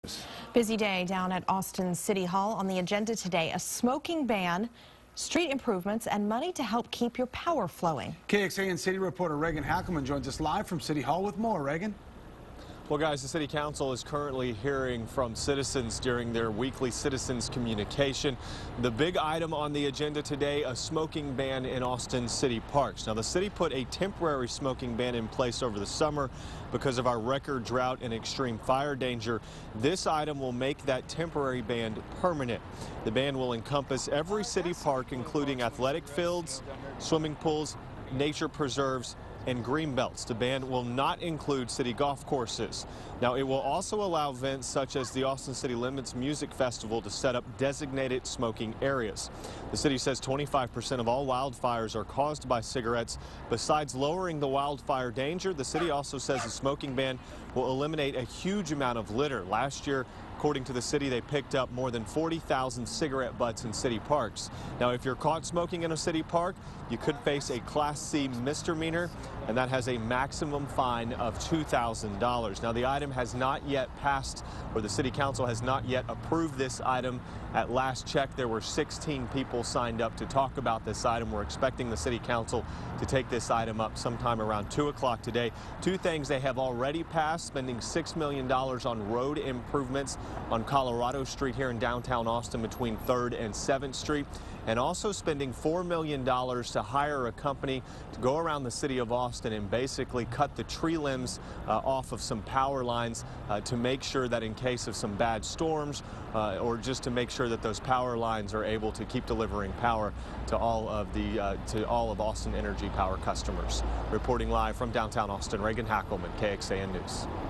Busy day down at Austin City Hall. On the agenda today, a smoking ban, street improvements, and money to help keep your power flowing. KXAN City reporter Reagan Hackelman joins us live from City Hall with more. Reagan? Well, guys, the City Council is currently hearing from citizens during their weekly citizens communication. The big item on the agenda today, a smoking ban in Austin City Parks. Now, the city put a temporary smoking ban in place over the summer because of our record drought and extreme fire danger. This item will make that temporary ban permanent. The ban will encompass every city park, including athletic fields, swimming pools, nature preserves, and green belts. The ban will not include city golf courses. Now, it will also allow events such as the Austin City Limits Music Festival to set up designated smoking areas. The city says 25% of all wildfires are caused by cigarettes. Besides lowering the wildfire danger, the city also says the smoking ban will eliminate a huge amount of litter. Last year, according to the city, they picked up more than 40,000 cigarette butts in city parks. Now, if you're caught smoking in a city park, you could face a Class C misdemeanor, and that has a maximum fine of $2,000. Now, the item has not yet passed, or the City Council has not yet approved this item. At last check, there were 16 people signed up to talk about this item. We're expecting the City Council to take this item up sometime around 2 o'clock today. Two things they have already passed: spending $6 million on road improvements on Colorado Street here in downtown Austin between 3rd and 7th Street, and also spending $4 million to hire a company to go around the city of Austin and basically cut the tree limbs off of some power lines to make sure that in case of some bad storms or just to make sure that those power lines are able to keep delivering power to all of Austin Energy Power customers. Reporting live from downtown Austin, Reagan Hackelman, KXAN News.